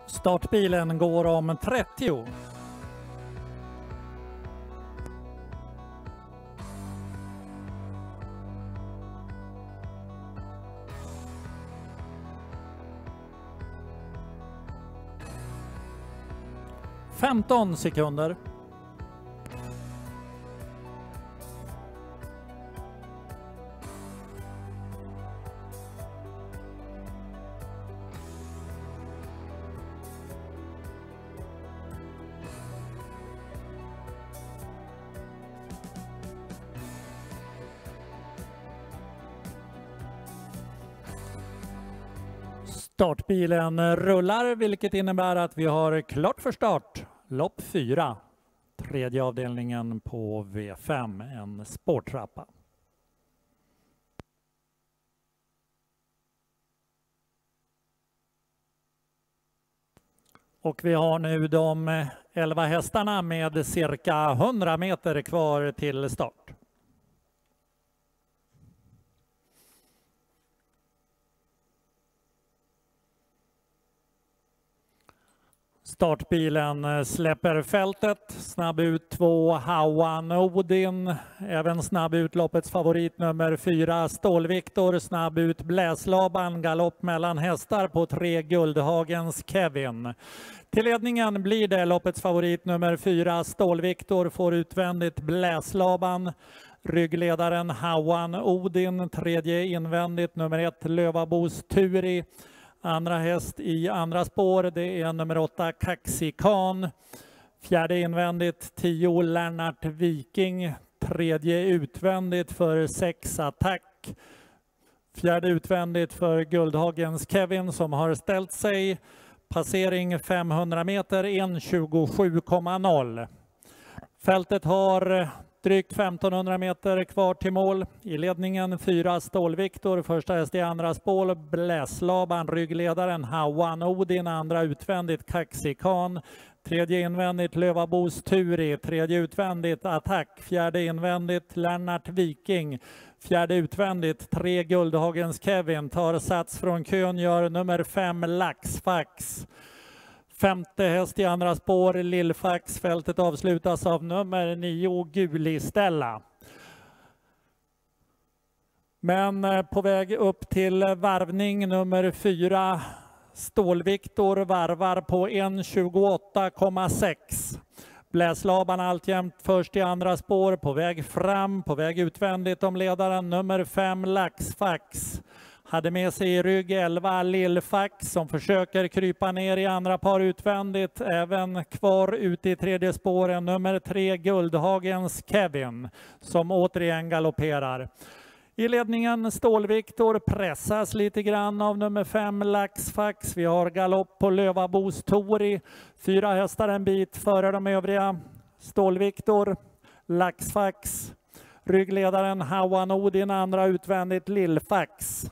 Startbilen går om 30. Femton sekunder. Startbilen rullar, vilket innebär att vi har klart för start. Lopp 4, tredje avdelningen på V5, en spårtrappa. Och vi har nu de 11 hästarna med cirka 100 meter kvar till start. Startbilen släpper fältet, snabb ut 2 Hauan Odin, även snabb ut loppets favorit nummer 4 Stålviktor, snabb ut Bläslaban, galopp mellan hästar på 3 Guldhagens Kevin. Till ledningen blir det loppets favorit nummer 4 Stålviktor, får utvändigt Bläslaban. Ryggledaren Hauan Odin, tredje invändigt nummer 1 Lövabos Turi. Andra häst i andra spår, det är nummer 8 Kaxikan. Fjärde invändigt 10 Lennart Viking. Tredje utvändigt för 6 Attack. Fjärde utvändigt för Guldhagens Kevin som har ställt sig. Passering 500 meter, 1:27,0. Fältet har drygt 1500 meter kvar till mål. I ledningen 4 Stålviktor, första häst i andra spår Bläslaban, ryggledaren Hauan Odin, andra utvändigt Kaxikan, tredje invändigt Lövabos Turi, tredje utvändigt Attack, fjärde invändigt Lennart Viking, fjärde utvändigt 3 Guldhagens Kevin, tar sats från kön, gör nummer 5 Laxfax. Femte häst i andra spår, Lillfax. Fältet avslutas av nummer 9, Gulistella. Men på väg upp till varvning, nummer 4, Stålviktor, varvar på 1:28,6. Bläslaban alltjämt först i andra spår, på väg fram, på väg utvändigt om ledaren, nummer 5, Laxfax. Hade med sig i rygg 11 Lillfax som försöker krypa ner i andra par utvändigt. Även kvar ute i tredje spåren nummer 3 Guldhagens Kevin som återigen galopperar. I ledningen Stålviktor pressas lite grann av nummer 5 Laxfax. Vi har galopp på Lövabos Tori. 4 hästar en bit före de övriga. Stålviktor, Laxfax, ryggledaren Hauan Odin, andra utvändigt Lillfax.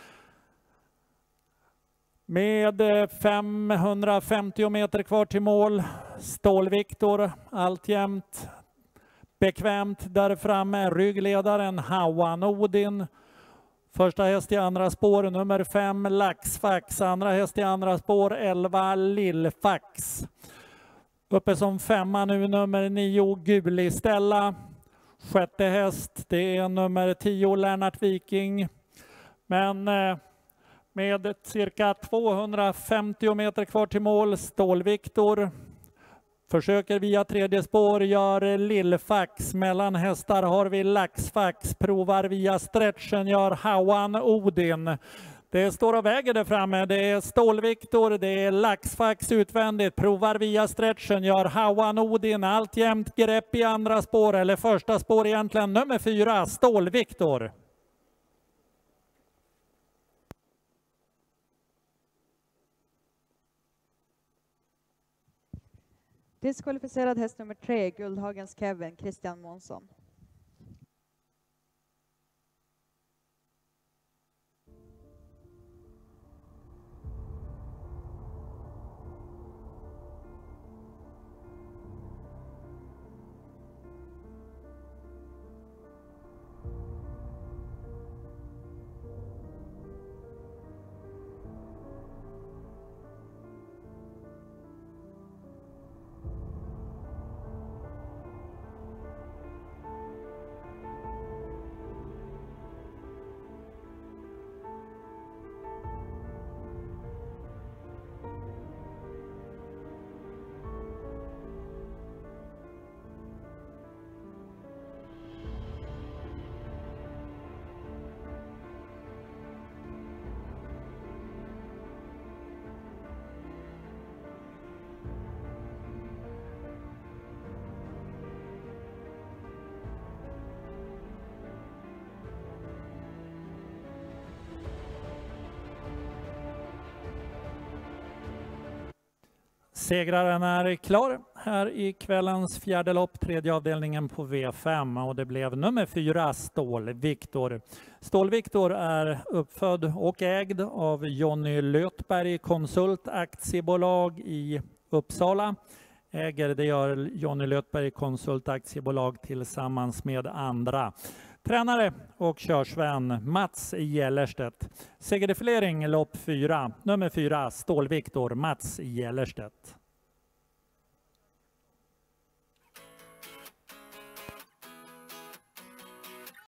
Med 550 meter kvar till mål. Stålviktor alltjämt bekvämt där framme. Ryggledaren Hauan Odin. Första häst i andra spår nummer 5 Laxfax. Andra häst i andra spår 11 Lillfax. Uppe som femma nu nummer 9 Gulistella. Sjätte häst det är nummer 10 Lennart Viking. Men med cirka 250 meter kvar till mål, Stålviktor försöker via tredje spår, gör Lillfax. Mellan hästar har vi Laxfax, provar via stretchen, gör Hauan Odin. Det står och väger där framme, det är Stålviktor, det är Laxfax utvändigt, provar via stretchen, gör Hauan Odin, alltjämt grepp i andra spår, eller första spår egentligen, nummer 4, Stålviktor. Diskvalificerad häst nummer 3, Guldhagens Kevin, Christian Månsson. Segraren är klar här i kvällens fjärde lopp, tredje avdelningen på V5, och det blev nummer 4 Stål-Viktor. Stål-Viktor är uppfödd och ägd av Jonny Lötberg Konsult Aktiebolag i Uppsala. Äger det gör Jonny Lötberg Konsult Aktiebolag tillsammans med andra. Tränare och körsvän Mats Gellerstedt. Segerdefilering lopp 4, nummer 4 Stål-Viktor, Mats Gellerstedt.